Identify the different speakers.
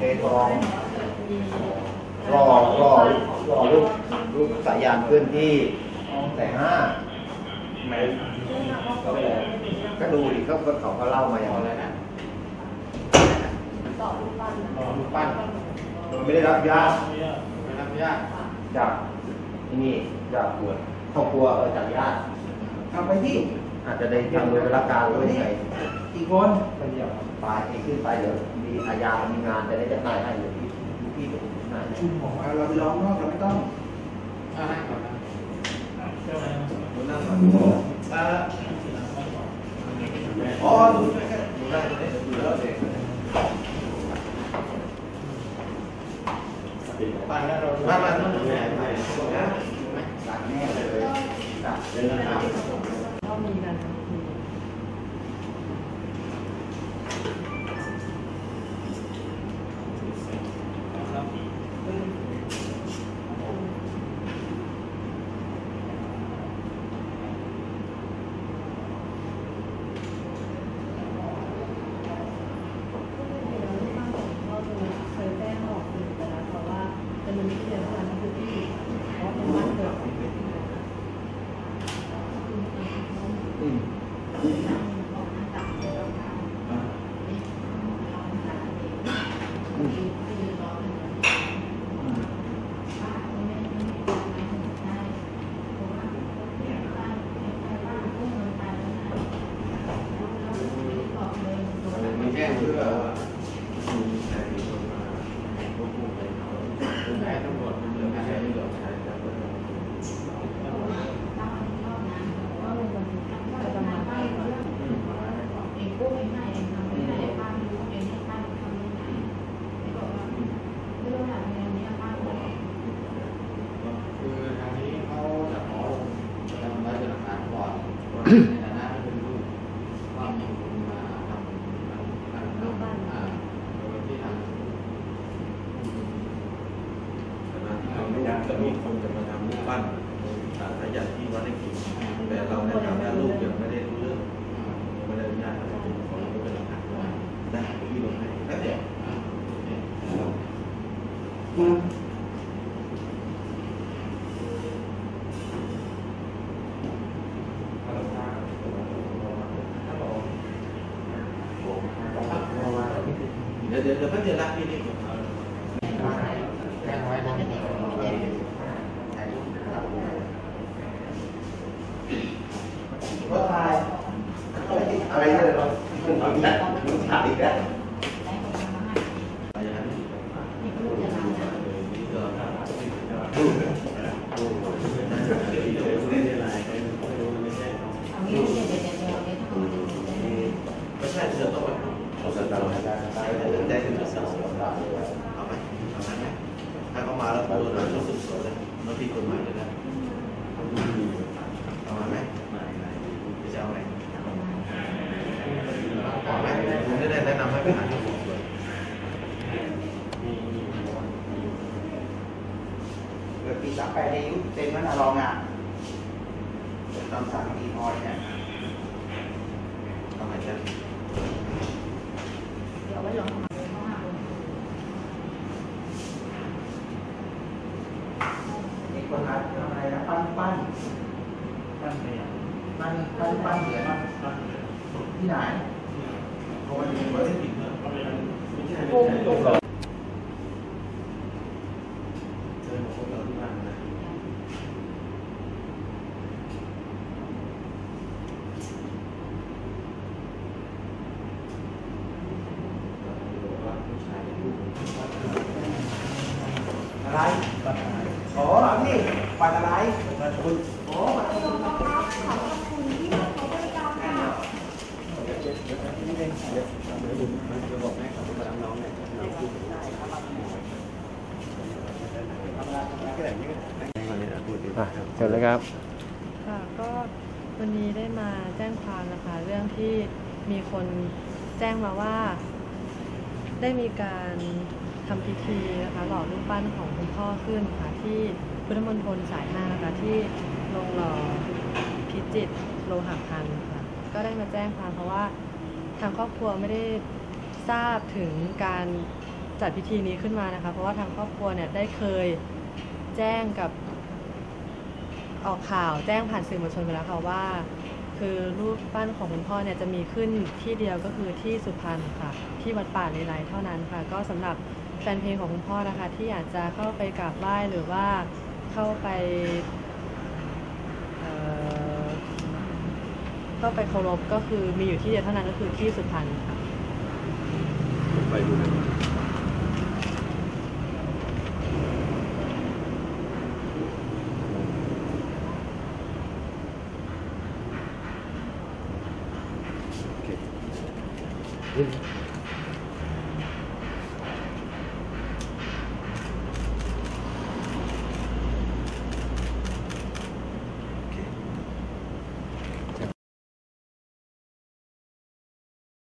Speaker 1: ทองรอลูกสายยานขึ้นที่150,000แม่ก็ดูดิเขาเล่ามาอย่างไรนะต่อรูปปั้นโดยไม่ได้รับญาติจากที่นี่จากครอบครัวจากญาติทำไปที่อาจจะได้ทำโดยรับการด้วยไงกี่คนคนเดียวไปขึ้นไปเดี๋ยวมีอาญามีงานจะได้จำหน่ายให้อยู่ที่ไหนชุมของเราไปร้องนอกเราไม่ต้องให้ก่อนนะใช่ไหมนั่งก่อนอ๋อดูได้ดูแล้วเด็กไปแล้วเรามาต้องดูแลไปนะหลักแน่เลยหลักเลยนะครับก็มีกัน
Speaker 2: จะมีคนจะมาทำรูปปั้นขยันที่วัดได้กินแต่เราในฐานะลูกยังไม่ได้รู้เรื่องไม่ได้อนุญาตให้เป็นของเราเป็นหลักฐานได้ที่ลงให้แล้วเดี๋ยวเดี๋ยวก็เดี๋ยวรักพี่นี่
Speaker 1: อะไรเนี่ยเราถ่ายอีกแล้วไม่ใช่เดี๋ยวต้องแบบเอาสตาร์ทได้ถึงจะเอาไหมถ้าเขามาแล้วโดนเราสุดสวยเลยเราผิดกฎหมายเลยนะเอาไหมจะเอาไหมผมจะได้แนะนำให้ไปหาที่ผมเลยเกิดปี38ในยุคเต็มนั้นรองอ่ะตามสั่งอีพอยเนี่ย
Speaker 2: ต้องไหนจะ
Speaker 3: เดี๋ยวไว้ลอง
Speaker 1: มีคนทำอะไรนะปั้นเหรียญที่ไหน
Speaker 2: เพราะว่ามีวัตถุดิบเนี่ยไม่ใช่ตกหรอกเจอของเราที่บ้านนะ
Speaker 1: อะไรอ๋อนี่บัตรอะไรบัตรคุณอ๋อบัตรคุณขอบคุณที่เขาบริการค่ะเดี๋ยวบอกแม่ขอบคุณมาน้องเนี่ย
Speaker 4: เชิญเลยครับ
Speaker 3: ค่ะก็วันนี้ได้มาแจ้งความนะคะเรื่องที่มีคนแจ้งมาว่าได้มีการทำพิธีนะคะหล่อรูปปั้นของคุณพ่อขึ้นค่ะที่พุทธมณฑลสาย5นะคะที่โรงหล่อพิจิตรโลหะพันธ์ค่ะก็ได้มาแจ้งความเพราะว่าทางครอบครัวไม่ได้ทราบถึงการจัดพิธีนี้ขึ้นมานะคะ เพราะว่าทางครอบครัวเนี่ยได้เคยแจ้งกับออกข่าวแจ้งผ่านสื่อมวลชนไปแล้วค่ะว่า คือรูปปั้นของคุณพ่อเนี่ยจะมีขึ้นที่เดียวก็คือที่สุพรรณค่ะที่วัดป่าเลไลเท่านั้นค่ะก็สำหรับแฟนเพลงของคุณพ่อนะคะที่อยากจะเข้าไปกราบไหว้หรือว่าเข้าไปเคารพก็คือมีอยู่ที่เดียวเท่านั้นก็คือที่สุพรรณค่ะ
Speaker 2: ไปดูนะโอเค